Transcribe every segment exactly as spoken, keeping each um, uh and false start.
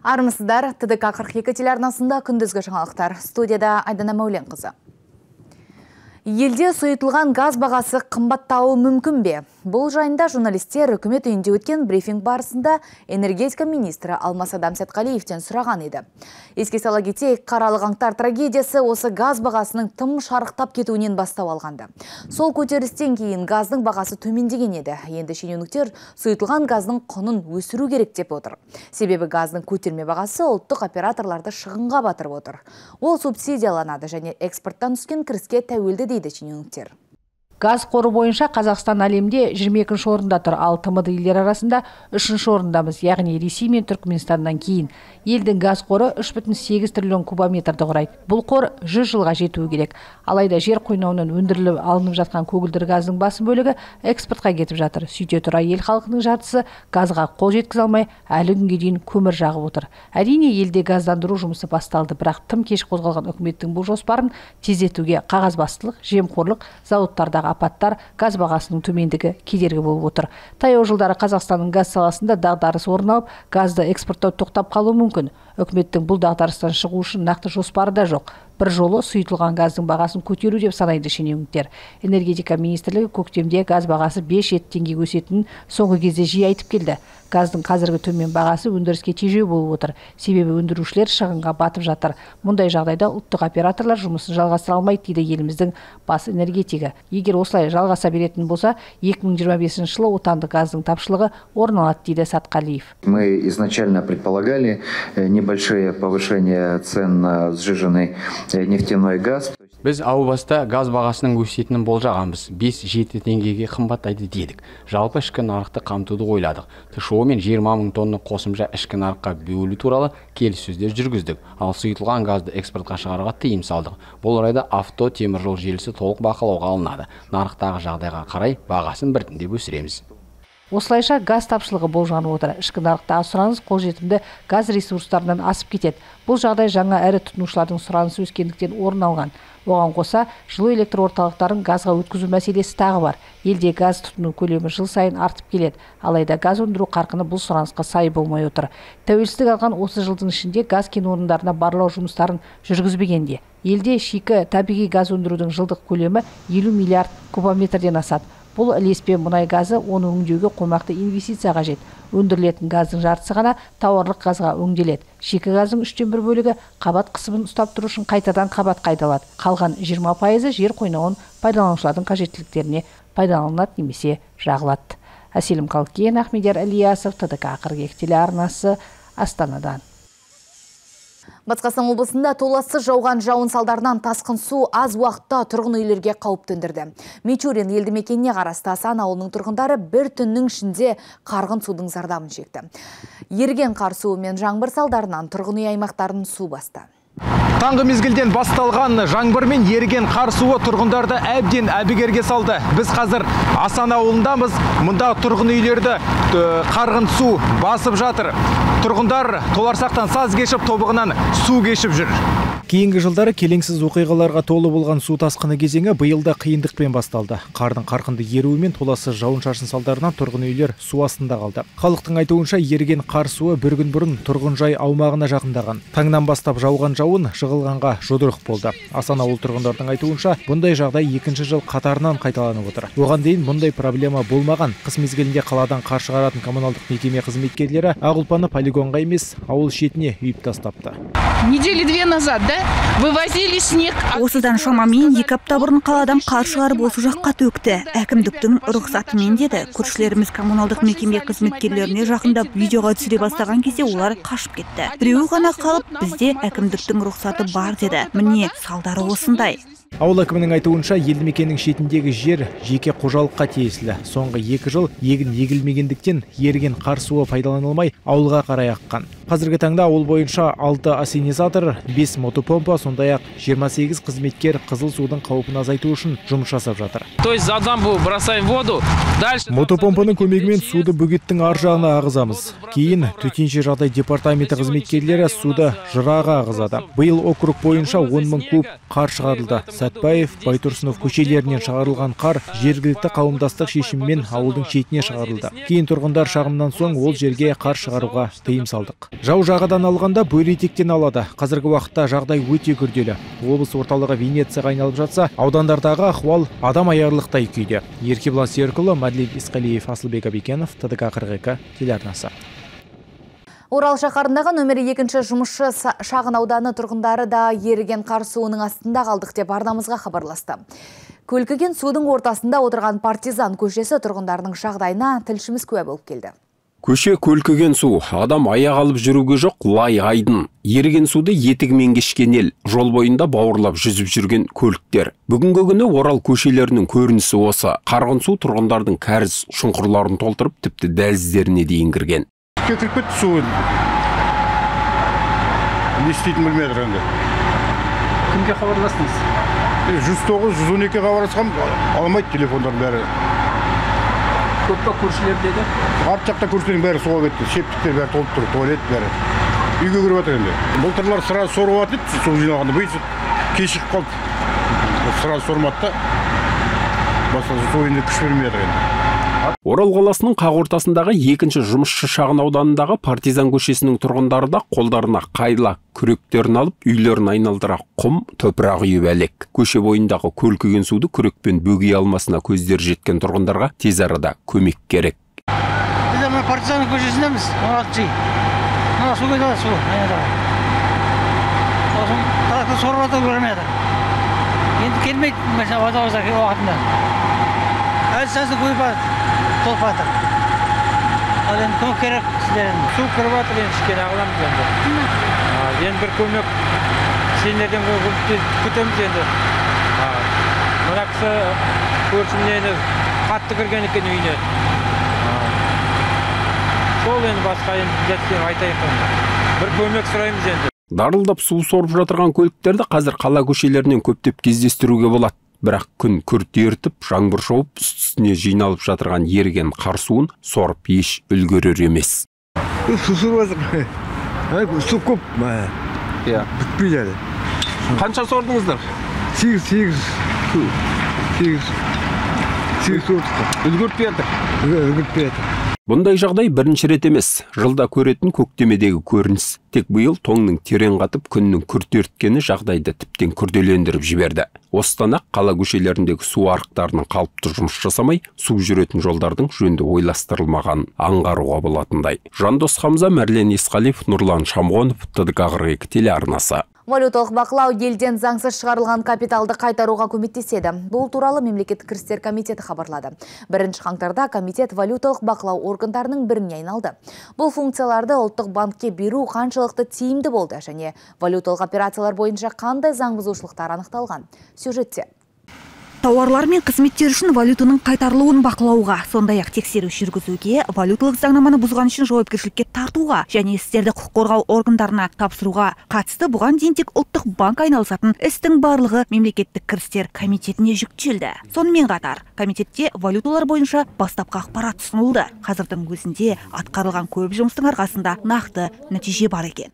Армысыздар, Т Д К қырық екі телеарнасында күндізгі жаңалықтар. Студияда Айдана Мәулен қызы. Елде сұйытылған газ бағасы қымбаттауы мүмкін бе? Бұл жайында журналистер үкімет үйінде өткен брифинг барысында энергетика министрі Алмас Адам Сәтқалиевтен сұраған еді. Еске сала кетейік, қаралы қаңтар трагедиясы осы газ бағасының тым шарықтап кетуінен бастау алғанды. Сол көтерілістен кейін газдың бағасы төмендеген еді. Енді шенеуніктер сұйытылған газдың құнын өсіру керек деп отыр. Себебі газдың көтерме бағасы ұлттық операторларды шығынға батырып отыр. Ол субсидияланады және экспорттан түскен кіріске тәуелді дейді шенеуніктер. Газ қоры бойынша Қазақстан әлемде жиырма екінші орында тұр, ал Т М Д елдер арасында үшінші орындамыз, яғни Ресей мен Түркменстаннан кейін. Елдің газ қоры үш бүтін сегіз триллион кубометрді құрайды. Бұл қор жүз жылға жетуі керек. Алайда жер қойнауынан өндіріліп алынып жатқан көгілдір газдың басым бөлігі экспортқа кетіп жатыр. Сөйте тұра ел халқының жартысы газға қол жеткізе алмай, әлі күнге дейін көмір жағып отыр. Әрине елде газдандыру жұмысы басталды, бірақ тым кеш қозғалған үкіметтің бұл жоспарын тездетуге қағазбастылық, жемқорлық, зауыттардағы апаттар, газ бағасының төмендігі кедергі болып отыр. Таяу жылдары Қазақстанның газ саласында дағдарыс орын алып, газды экспорттау тоқтап қалуы мүмкін. Үкіметтің бұл дағдарыстан шығу үшін нақты жоспары да жоқ. Бір жолы сұйытылған газдың бағасын көтеру деп санайды шенеуніктер. Энергетика министрлігі көктемде газ бағасы бес жеті теңге өсетінін соңғы кезде жиі айтып келді. Газдың қазіргі төмен бағасы өндіріске тежеу болып отыр. Себебі өндірушілер шығынға батып жатыр. Мұндай жағдайда ұлттық операторлар жұмысын жалғастыра алмайды дейді еліміздің бас энергетигі. Егер осылай жалғаса беретін болса, екі мың жиырма бесінші жылы отандық газдың тапшылығы орын алады дейді Сәтқалиев. Мы изначально предполагали небольшое повышение цен на сжиженный нефтяной газ. Біз ау баста газ бағасының өсетінін болжағанбыз. бес жеті теңгеге қымбаттайды дедік. Жалпы ішкі нарықты қамтуды ойладық. ТШО мен жиырма мың тонна қосымша ішкі нарыққа бөлу туралы келіссөздер жүргіздік. Ал сұйытылған газды экспортқа шығаруға тыйым салдық. Бұл орайда авто теміржол желісі толық бақылауға алынады. Нарықтағы жағдайға қарай бағасын біртіндеп өсіреміз. Осылайша газ тапшылығы болжанып отыр. Ішкі нарықтағы сұраныс қолжетімді газ ресурстарынан асып кетеді. Бұл жағдай жаңа әрі тұтынушылардың сұранысы өскендіктен орын алған. Оған қоса, жылу электр орталықтарын газға өткізу мәселесі тағы бар. Елде газ тұтыну көлемі жыл сайын артып келеді. Алайда газ өндіру қарқыны бұл сұранысқа сай болмай отыр. Тәуелсіздік алған осы жылдың ішінде газ кен орындарына барлау жұмыстарын жүргізбегенде, елде шикі табиғи газ өндірудің жылдық көлемі елу миллиард кубометрден асады. Бұл ілеспе мұнай газы, оны өңдеуге қомақты инвестиция қажет. Өндірілетін газдың жартысы ғана тауарлық газға өңделеді. Шикі газдың үштен бір бөлігі қабат қысымын ұстап тұру үшін қайтадан қабат қайдалады. Қалған жиырма пайызы жер қойнауын пайдаланушылардың қажеттіліктеріне пайдаланылады немесе жағылады. Әселім Қалкен, Ахмедияр Ілиясов, Т Д К қырық екі телеарнасы, Астанадан. Батыс Қазақстан облысында толассыз жауған жауын салдарынан тасқын су аз уақытта тұрғын үйлерге қауіп төндірді. Мичурин елді мекеніне қарасты Асан ауылының тұрғындары бір түннің ішінде қарғын судың зардабын шекті. Еріген қар суы мен жаңбыр салдарынан тұрғын үй аймақтарын су басты. Таңғы мезгілден басталған жаңбыр мен еріген қар суы тұрғындарды әбден әбігерге салды. Біз қазір Асан ауылындамыз. Мұнда тұрғын үйлерді қарғын су басып жатыр. Тұрғындар толарсақтан саз кешіп, тобығынан су кешіп жүр. Кейінгі жылдары келеңсіз оқиғаларға толы болған су тасқыны кезеңі биылда қиындықпен басталды. Қардың қарқынды еруі мен толассыз жауын-шашын салдарынан тұрғын үйлер су астында қалды. Халықтың айтуынша еріген қар суы бір күн бұрын тұрғын жай аумағына жақындаған. Таңнан бастап жауған жауын жығылғанға жұдырық болды. Асан ауыл тұрғындардың айтуынша, бұндай жағдай екінші жыл қатарынан қайталанып отыр. Оған дейін бұндай проблема болмаған. Қыс мезгілінде қаладан қар шығаратын коммуналдық мекеме қызметкерлері ақ ұлпаны полигонға емес, ауыл шетіне үйіп тастапты. Недели две назад, да? Вывозили снег. Осыдан шамамен екі апта бұрын қаладан қар шығарып осы жаққа төкті. Әкімдіктің рұқсатымен деді. Көршілеріміз коммуналдық мекеме қызметкерлеріне жақындап видеоға түсіре бастаған кезде олар қашып кетті. Біреуі ғана қалып, бізде әкімдіктің рұқсаты бар деді. Міне, салдары осындай. Ауыл әкімінің айтуынша, елді мекеннің шетіндегі жер жеке қожалыққа тиесілі. Соңғы екі жыл егін егілмегендіктен еріген қар суы пайдаланылмай ауылға қарай аққан. Қазіргі таңда ауыл бойынша алты ассенизатор, бес мотопомпа, сондай-ақ жиырма сегіз қызметкер қызыл судың қауіпін азайту үшін жұмыс жасап жатыр. То есть за дамбу бросаем воду, дальше мотопомпаның көмегімен суды бөгеттің ар жағына ағызамыз. Кейін төтенше жағдай департаменті қызметкерлері суды жыраға ағызады. Биыл округ бойынша он мың куб қар шығарылды. Сәтбаев, Байтұрсынов көшелерінен шығарылған қар жергілікті қауымдастық шешімімен ауылдың шетіне шығарылды. Кейін тұрғындар шағымнан соң ол жерге қар шығаруға тыйым салдық. Жау жағадан алғанда бөл етектен алады. Қазіргі уақытта жағдай өте күрделі. Облыс орталығы Венецияға айналып жатса, аудандардағы ахуал адам аярлықтай күйде. Еркебұлан Серікұлы, Мәділен Исқалиев, Асылбек Абекенов, Т Д К қырық екі телеарнасы. Орал шаһарындағы нөмірі екінші жұмысшы шағын ауданы тұрғындары да еріген қар суының астында қалдық деп арнамызға хабарласты. Көлкіген судың ортасында отырған Партизан көшесі тұрғындарының жағдайына тілшіміз куә болып келді. Көше көлкіген су, адам аяқ алып жүруге жоқ, лай айдын. Еріген суды етігімен кешкен ел, жол бойында бауырлап жүзіп жүрген көліктер. Бүгінгі күні Орал көшелерінің көрінісі осы. Қарғын су тұрғындардың кәріз шұңқырларын толтырып, тіпті дәліздеріне дейін кірген. Кіріп кетті суын. Не істейтін білмедір енді. Кімге хабарластыңыз? жүз тоғыз жүз он екі хабарласқам, алмайды телефондардың бәрі. Көп па көршілер деді? Арт жақта көршілердің бәрі суға кетті. Шептіктер бәрі толып тұр, туалет бәрі. Үйге кіріп жатыр енді. Былтырлар сразу сорып атып, су жиналғанда бұйсы кешігіп қалды. Сразу сормады да. Басқа су енді күш бермей жатыр енді. Орал қаласының қақ ортасындағы екінші жұмысшы шағын ауданындағы Партизан көшесінің тұрғындары да қолдарына қайла күректерін алып, үйлерін айналдыра құм, топырақ үйіп әлек. Көше бойындағы көлкіген суды күрекпен бөгей алмасына көздер жеткен тұрғындарға тез арада көмек керек. Біз мына Партизан көшесіндеміз, он алтыншы. Мына су кетеді, су. Сосын трактор сорып жатыр көрмеді. Енді келмейді, mesela водовоздар уақытында. Әлсәсі көйіп жатыр. Толып жатыр. Ал енді көмек керек сіздердің. Су кіріп жатыр енді ішкен ағыламыз енді. Енді бір көмек сендерден күтеміз енді. Мына кісі көршімнен енді қатты кірген екен үйіне. Сол енді басқа енді жеткен айтайық. Бір көмек сұраймыз енді. Дарылдап су сорып жатырған көліктерді қазір қала көшелерінен көптеп кездестіруге болады. Бірақ күн күрт ертіп, жаңбыр шауып, үстіне жиналып жатырған еріген қар суын сорып еш үлгерер емес. Су сорып жатыр. Су көп. Бітпейді әлі. Қанша сордыңыздар? Сегіз, сегіз. Сегіз. Сегіз сордық. Үлгертпей жатыр. Үлгертпей жатыр. Бұндай жағдай бірінші рет емес, жылда көретін көктемедегі көрініс. Тек биыл тоңның терең қатып, күннің күрт ерткені жағдайды тіптен күрделендіріп жіберді. Осыдан ақ қала көшелеріндегі су арықтарының қалыпты жұмыс жасамай, су жүретін жолдардың жөнді ойластырылмаған аңғаруға болатындай. Жандос Хамза, Мәділен Исқалиев, Нұрлан Шамғонов, Т Д К қырық екі телеарнасы. Валюталық бақылау елден заңсыз шығарылған капиталды қайтаруға көмектеседі. Бұл туралы мемлекеттік кірістер комитеті хабарлады. Бірінші қаңтарда комитет валюталық бақылау органдарының біріне айналды. Бұл функцияларды ұлттық банкке беру қаншалықты тиімді болды және валюталық операциялар бойынша қандай заң бұзушылықтар анықталған. Сюжетте. Тауарлар мен қызметтер үшін валютаның қайтарылуын бақылауға, сондай-ақ тексеру жүргізуге, валюталық заңнаманы бұзған үшін жауапкершілікке тартуға және істерді құқық қорғау органдарына тапсыруға қатысты бұған дейін тек ұлттық банк айналысатын істің барлығы мемлекеттік кірістер комитетіне жүктелді. Сонымен қатар, комитетте валюталар бойынша бастапқы ақпарат ұсынылды. Қазірдің өзінде атқарылған көп жұмыстың арқасында нақты нәтиже бар екен.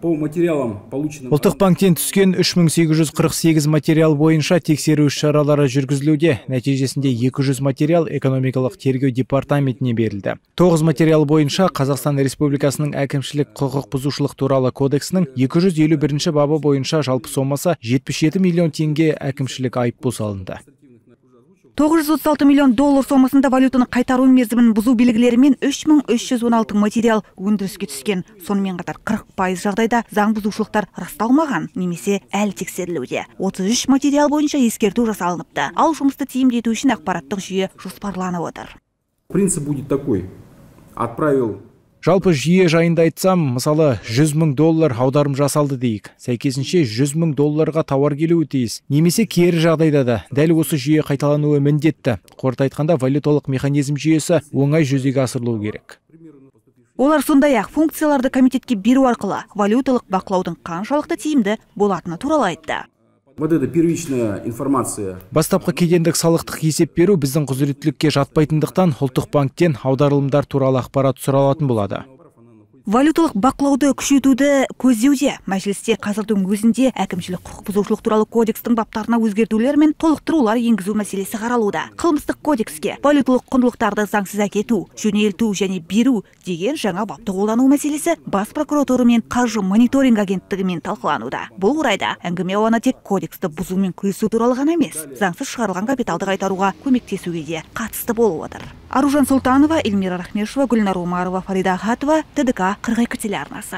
Ұлттық банктен түскен үш мың сегіз жүз қырық сегіз материал бойынша тексеру шаралары жүргізілуде. Нәтижесінде екі жүз материал экономикалық тергеу департаментіне берілді. тоғыз материал бойынша Қазақстан Республикасының әкімшілік құқық бұзушылық туралы кодексінің екі жүз елу бірінші бабы бойынша жалпы сомасы жетпіс жеті миллион теңге әкімшілік айыппұл салынды. тоғыз жүз отыз алты миллион доллар сомасында валютаны қайтару мерзімін бұзу белгілерімен үш мың үш жүз он алты материал өндіріске түскен. Сонымен қатар қырық пайыз жағдайда заң бұзушылықтар расталмаған немесе әлі тексерілуде. отыз үш материал бойынша ескерту жасалыныпты. Ал жұмысты тиімді ету үшін ақпараттық жүйе жоспарланып отыр. Принцип будет такой. Отправил Жалпы жүйе жайында айтсам, мысалы жүз мың доллар аударым жасалды дейік. Сәйкесінше жүз мың долларға тауар келуі тиіс. Немесе кері жағдайда да дәл осы жүйе қайталануы міндетті. Қорыта айтқанда валюталық механизм жүйесі оңай жүзеге асырылуы керек. Олар сондай-ақ функцияларды комитетке беру арқылы валюталық бақылаудың қаншалықты тиімді болатыны туралы айтты. Вот это первичная информация. Бастапқы кедендік салықтық есеп беру біздің құзыреттілікке жатпайтындықтан ұлттық банктен аударылымдар туралы ақпарат сұралатын болады. Валюталық бақылауды күшейтуді көздеуде. Мәжілісте қазірдің өзінде әкімшілік құқық бұзушылық туралы кодекстің баптарына өзгертулер мен толықтырулар енгізу мәселесі қаралуда. Қылмыстық кодекске валюталық құндылықтарды заңсыз әкету, жөнелту және беру деген жаңа бапты қолдану мәселесі бас прокуратура мен қаржы мониторинг агенттігімен талқылануда. Бұл орайда әңгіме ауаны тек кодексті бұзумен күресу туралы ғана емес, заңсыз шығарылған капиталды қайтаруға көмектесуге де қатысты болып отыр. Аружан Султанова, Эльмира Рахмешева, Гүлнар Умарова, Фарида Ахатова, Т Д К қырық екі телеарнасы.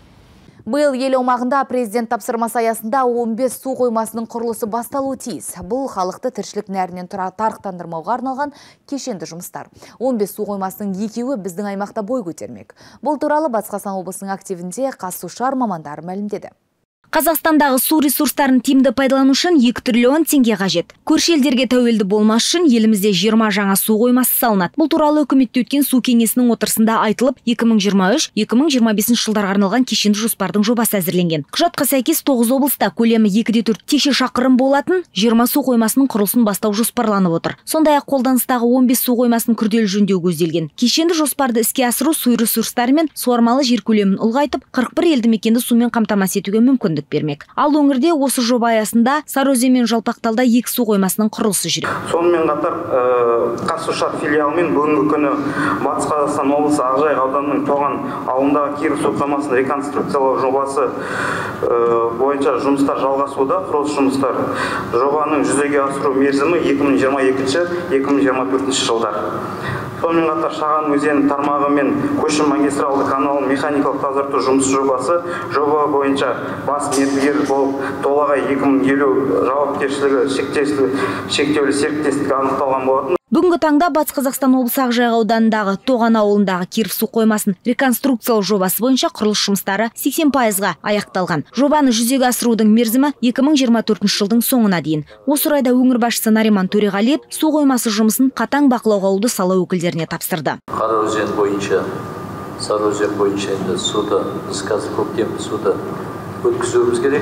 Биыл ел аумағында президент тапсырмасы аясында он бес су қоймасының құрылысы басталуы тиіс. Бұл халықты тіршілік нәрінен тұра тарықтандырмауға арналған кешенді жұмыстар. он бес су қоймасының екеуі біздің аймақта бой көтермек. Бұл туралы Батыс Қазақстан облысының активінде қазсушар мамандары мәлімдеді. Қазақстандағы су ресурстарын тиімді пайдалану үшін екі триллион теңге қажет. Көрші елдерге тәуелді болмас үшін елімізде жиырма жаңа су қоймасы салынады. Бұл туралы үкіметте өткен су кеңесінің отырысында айтылып, екі мың жиырма үш - екі мың жиырма бесінші жылдарға арналған кешенді жоспардың жобасы әзірленген. Құжатқа сәйкес тоғыз облыста көлемі екі де төрт текше шақырым болатын жиырма су қоймасының құрылысын бастау жоспарланып отыр. Сондай-ақ қолданыстағы он бес су қоймасын күрделі жөндеу көзделген. Кешенді жоспарды іске асыру су ресурстары мен суармалы жер көлемін ұлғайтып, қырық бір елді мекенді сумен қамтамасыз етуге мүмкіндік бермек. Ал өңірде осы жоба аясында Сарыөзен мен Жалпақталда екі су қоймасының құрылысы жүреді. Сонымен қатар қазсушар филиалымен бүгінгі күні Батыс Қазақстан облысы Ақжайық ауданының Тоған ауылындағы Киров су қоймасын реконструкциялау жобасы бойынша жұмыстар жалғасуда. Құрылыс жұмыстары жобаның жүзеге асыру мерзімі екі мың жиырма екінші - екі мың жиырма төртінші жылдар. Сонымен қатар Шаған өзені тармағы мен көшім магистралды каналын механикалық тазарту жұмысы жобасы жоба бойынша бас мердігер болып толағай екі мың елу жауапкершілігі шектеулі серіктестік анықталған болатын. Бүгінгі таңда Батыс Қазақстан облысы Ақжайық ауданындағы Тоған ауылындағы Киров су қоймасын реконструкциялау жобасы бойынша құрылыс жұмыстары сексен пайызға аяқталған. Жобаны жүзеге асырудың мерзімі екі мың жиырма төртінші жылдың соңына дейін. Осы орайда өңір басшысы Нариман Төреғалиев су қоймасы жұмысын қатаң бақылауға алуды сала өкілдеріне тапсырды. Қараөзен бойынша, Сарыөзен бойынша енді суды, біз қазір көктемгі суды өткізуіміз керек.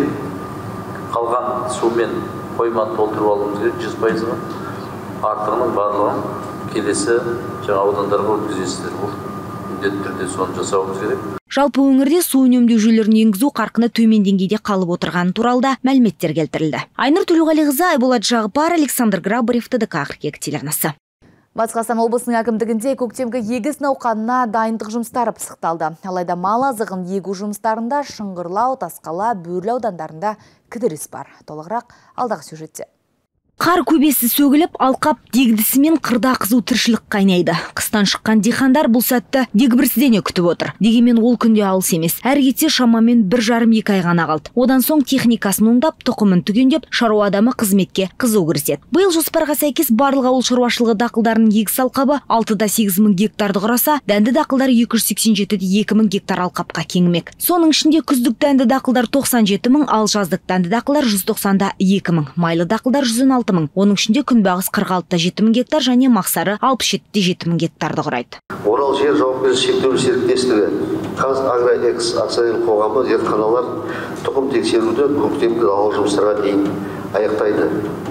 Қалған сумен қойманы толтырып алуымыз керек жүз пайызға. Артығының барлығын келесі жаңа аудандарға өткізесіздер. Бұл міндетті түрде соны жасауымыз керек. Жалпы өңірде су үнемдеу жүйелерін енгізу қарқыны төмен деңгейде қалып отырғаны туралы да мәліметтер келтірілді. Айнұр Төлеуғалиқызы, Айболат Жағыпар, Александр Грабарев, Т Д К қырық екі телеарнасы. Батыс Қазақстан облысының әкімдігінде көктемгі егіс науқанына дайындық жұмыстары пысықталды. Алайда мал азығын егу жұмыстарында Шыңғырлау, Тасқала, Бөрлі аудандарында кідіріс бар. Толығырақ алдағы сюжетте. Қар көбесі сөгіліп, алқап дегдісімен қырда қызу тіршілік қайнайды. Қыстан шыққан диқандар бұл сәтті дегбірсіздене күтіп отыр. Дегенмен ол күнде алыс емес. Әр кетсе шамамен бір жарым екі ай ғана қалды. Одан соң техникасын оңдап, тұқымын түгендеп, шаруа адамы қызметке қызу кіріседі. Биыл жоспарға сәйкес барлық ауыл шаруашылығы дақылдарының егіс алқабы алты да сегіз мың гектарды құраса, дәнді дақылдар екі жүз сексен жеті де екі мың гектар алқапқа кеңімек. Соның ішінде күздік дәнді дақылдар тоқсан жеті мың, ал жаздық дәнді дақылдар жүз тоқсан да екі мың, майлы дақылдар жүз он алты мың. Оның ішінде күнбағыс қырық алты да жеті мың гектар және мақсары алпыс жеті де жеті мың гектарды құрайды. Орал жер жауапкершілігі шектеулі серіктестігі Қазагроэкс акционерлік қоғамы зертханалар тұқым тексеруді көктемгі далалық жұмыстарға дейін аяқтайды.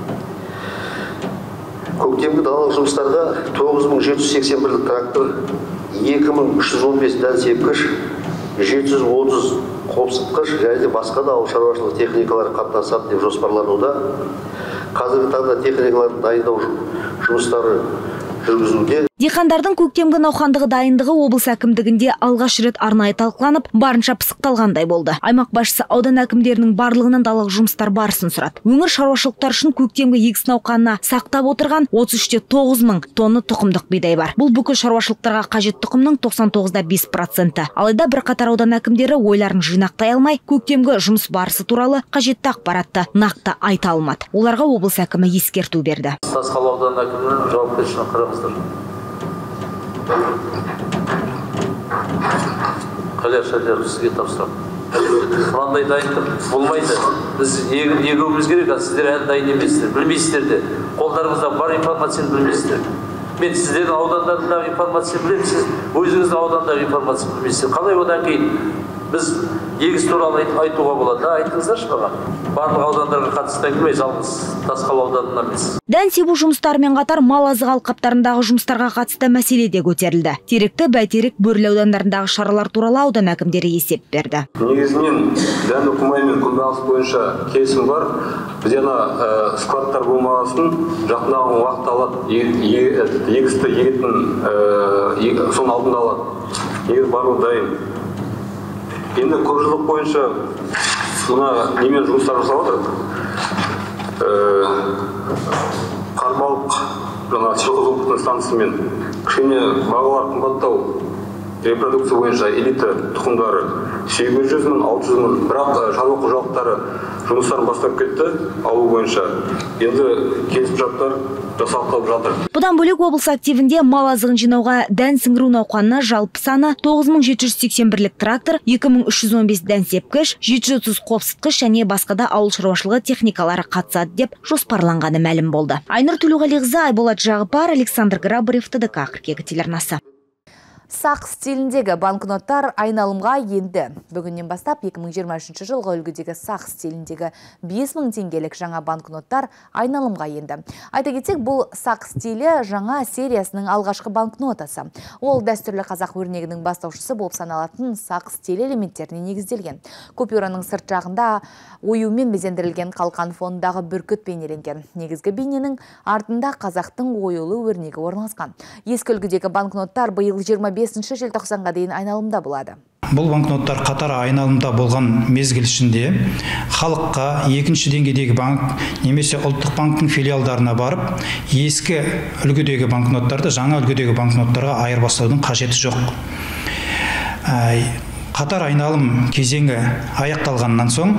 Көктемгі далалық жұмыстарға тоғыз мың жеті жүз сексен бір трактор, екі мың үш жүз он бес дән сепкіш, жеті жүз отыз қопсытқыш және басқа да ауыл шаруашылығы техникалары қатынасады деп жоспарлануда. Қазіргі таңда техникаларды дайындау жұмыстары жүргізуде. Диқандардың көктемгі науқандығы дайындығы облыс әкімдігінде алғаш рет арнайы талқыланып, барынша пысықталғандай болды. Аймақ басшысы аудан әкімдерінің барлығынан далалық жұмыстар барысын сұрады. Өңір шаруашылықтар үшін көктемгі егіс науқанына сақтап отырған отыз үш те тоғыз мың тонна тұқымдық бидай бар. Бұл бүкіл шаруашылықтарға қажет тұқымның тоқсан тоғыз да бес проценті. Алайда бірқатар аудан әкімдері ойларын жинақтай алмай, көктемгі жұмыс барысы туралы қажетті ақпаратты нақты айта алмады. Оларға облыс әкімі ескерту берді. Тасқала аудан әкімінің жауапкершілігін қараңыздар. Қалашалар сізге тапсырамын. Мынандай дайындық болмайды. Біз егуіміз керек, сіздер әлі дайын емессіздер, білмейсіздер де. Қолдарыңызда бар информацияны білмейсіздер. Мен сіздердің аудандарындағы информацияны білемін, сіз өзіңіздің аудандағы информацияны білмейсіздер. Қалай одан кейін біз егіс туралы айтуға болады. Айтыңыздаршы маған. Барлық аудандарға қатысты айтылмай, жалғыз Тасқала ауданына емес. Дән себу жұмыстарымен қатар мал азығы алқаптарындағы жұмыстарға қатысты мәселе де көтерілді. Теректі, Бәйтерек, Бөрлі аудандарындағы шаралар туралы аудан әкімдері есеп берді. Негізінен дән ұқымай мен күнбағыс бойынша келісім бар. Біз ана складтар болмасын, жақындағы уақыт алады, егісті егетін соның алдында алады. Егіс бару дайын. Енді көпжылдық бойынша мына немен жұмыстар жасап отыр. Қарбалық жаңа селқызылықтың станциясымен кішкене бағалар қымбаттау, репродукция бойынша элита тұқымдары сегіз жүз мың, алты жүз мың, бірақ шаруа қожалықтары жұмыстарын бастап кетті алу бойынша. Енді келісімшарттар жасақталып жатыр. Бұдан бөлек облыс активінде мал азығын жинауға дән сіңіру науқанына жалпы саны тоғыз мың жеті жүз сексен бірлік трактор, екі мың үш жүз он бес дән сепкіш, жеті жүз отыз қопсытқыш және басқада ауыл шаруашылығы техникалары қатысады деп жоспарланғаны мәлім болды. Айнұр Төлеуғалиқызы, Айболат Жағыпар, Александр Грабарев, ТДК қырық екі телеарнасы. Сақ стиліндегі банкноттар айналымға енді. Бүгіннен бастап екі мың жиырма үшінші жылғы үлгідегі сақ стиліндегі бес мың теңгелік жаңа банкноттар айналымға енді. Айта кетсек, бұл сақ стилі жаңа сериясының алғашқы банкнотасы. Ол дәстүрлі қазақ өрнегінің бастаушысы болып саналатын сақ стилі элементтеріне негізделген. Купюраның сырт жағында оюмен безендірілген қалқан фондағы бүркіт бейнеленген. Негізгі бейненің артында қазақтың оюлы өрнегі орналасқан. Ескі үлгідегі банкноттар биыл жиырма бесінші желтоқсанға дейін айналымда болады. Бұл банкноттар қатар айналымда болған мезгіл ішінде халыққа екінші деңгейдегі банк немесе ұлттық банктың филиалдарына барып, ескі үлгідегі банкноттарды жаңа үлгідегі банкноттарға айырбастаудың қажеті жоқ. Қатар айналым кезеңі аяқталғаннан соң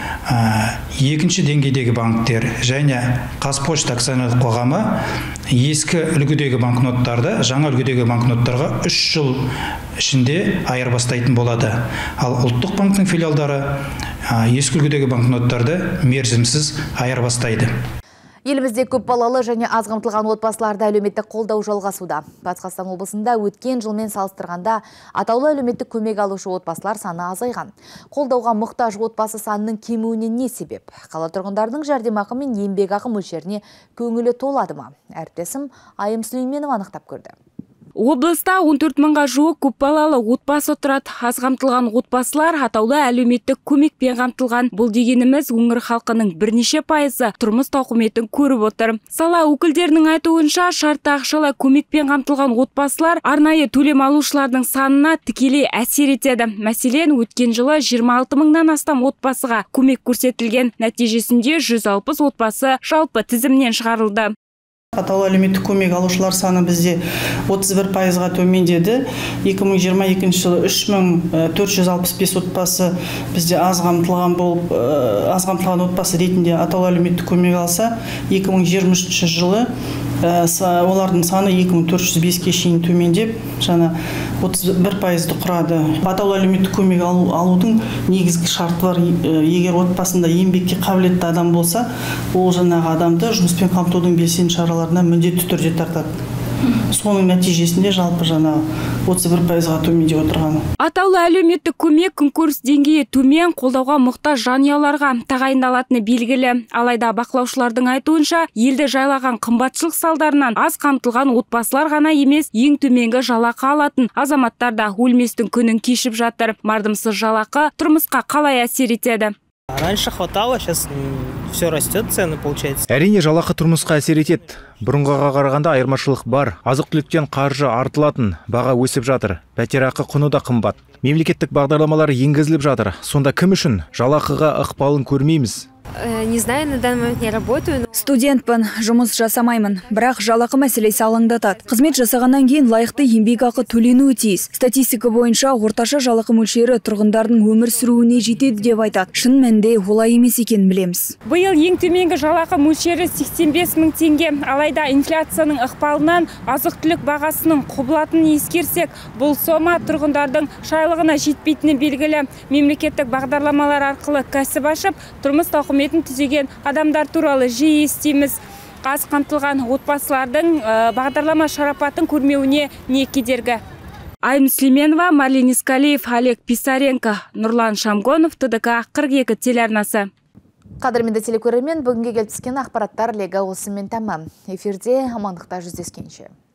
екінші деңгейдегі банктер және Қазпошта акционерлік қоғамы ескі үлгідегі банкноттарды жаңа үлгідегі банкноттарға үш жыл ішінде айырбастайтын болады. Ал ұлттық банктың филиалдары ескі үлгідегі банкноттарды мерзімсіз айырбастайды. Елімізде көп балалы және аз қамтылған отбасыларды әлеуметтік қолдау жалғасуда. Батыс Қазақстан облысында өткен жылмен салыстырғанда атаулы әлеуметтік көмек алушы отбасылар саны азайған. Қолдауға мұқтаж отбасы санының кемуіне не себеп? Қала тұрғындарының жәрдемақы мен еңбекақы мөлшеріне көңілі толады ма? Әріптесім Айым Сүлейменов анықтап көрді. Облыста он төрт мыңға жуық көпбалалы отбасы тұрады. Аз қамтылған отбасылар атаулы әлеуметтік көмекпен қамтылған. Бұл дегеніміз өңір халқының бірнеше пайызы тұрмыс тауқыметін көріп отыр. Сала өкілдерінің айтуынша шартты ақшалай көмекпен қамтылған отбасылар арнайы төлем алушылардың санына тікелей әсер етеді. Мәселен, өткен жылы жиырма алты мыңнан астам отбасыға көмек көрсетілген. Нәтижесінде жүз алпыс отбасы жалпы тізімнен шығарылды. Атаулы әлеуметтік көмек алушылар саны бізде отыз бір пайызға төмендеді. екі мың жиырма екінші жылы үш мың төрт жүз алпыс бес отбасы бізде аз қамтылған болып, аз қамтылған отбасы ретінде атаулы әлеуметтік көмек алса, екі мың жиырма үшінші жылы олардың саны екі мың төрт жүз беске шейін төмендеп, жаңа отыз бір пайызды құрады. Атаулы әлеуметтік көмек алудың негізгі шарты бар. Егер отбасында еңбекке қабілетті адам болса, ол жаңағы адамды жұмыспен қамтудың белсенді шараларына міндетті түрде тартады. Соның нәтижесінде жалпы жаңа отыз бір пайызға төмендеп отырғаны. Атаулы әлеуметтік көмек күнкөріс деңгейі төмен, қолдауға мұқтаж жанұяларға тағайындалатыны белгілі. Алайда бақылаушылардың айтуынша, елді жайлаған қымбатшылық салдарынан аз қамтылған отбасылар ғана емес, ең төменгі жалақы алатын азаматтар да өлместің күнін кешіп жатыр. Мардымсыз жалақы тұрмысқа қалай әсер етеді? Раньше хватало, сейчас все растет, цены получается. Әрине жалақы тұрмысқа әсер етеді. Бұрынғыға қарағанда айырмашылық бар. Азық-түліктен қаржы артылатын, баға өсіп жатыр. Пәтерақы құны да қымбат. Мемлекеттік бағдарламалар енгізіліп жатыр. Сонда кім үшін жалақыға ықпалын көрмейміз? Не знаю, на данный момент не работаю. Студентпін, жұмыс жасамаймын, бірақ жалақы мәселесі алаңдатады. Қызмет жасағаннан кейін лайықты еңбекақы төленуі тиіс. Статистика бойынша орташа жалақы мөлшері тұрғындардың өмір сүруіне жетеді деп айтады. Шын мәнінде олай емес екенін білеміз. Биыл ең төменгі жалақы мөлшері сексен бес мың теңге. Алайда инфляцияның ықпалынан азық-түлік бағасының құбылатынын ескерсек, бұл сома тұрғындардың шайлығына жетпейтіні белгілі. Мемлекеттік бағдарламалар арқылы кәсіп ашып, тұрмыс тауқыметін түзеген адамдар туралы жиі естиміз. Аз қамтылған отбасылардың бағдарлама шарапатын көрмеуіне не кедергі? Айым Слеменова, Марлен Искалиев, Олег Писаренко, Нұрлан Шамгонов, Т Д К қырық екі телеарнасы. Қадірменді телекөрермен бүгінге келіп түскен ақпараттар легі осымен тамам. Эфирде амандықта жүздескенше.